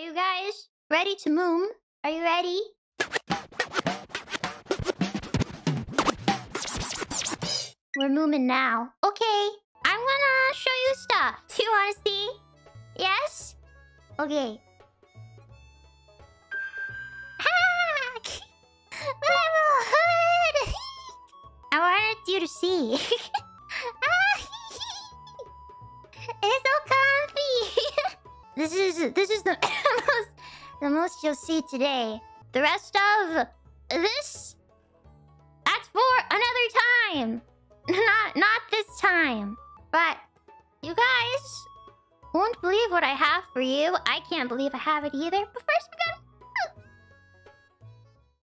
you guys ready to moom? Are you ready? We're mooming now. Okay, I'm gonna show you stuff. Do you wanna see? Yes? Okay. Level hood! I wanted you to see. It's so comfy. This is the most you'll see today. The rest of this, that's for another time. Not this time. But you guys won't believe what I have for you. I can't believe I have it either. But first we gotta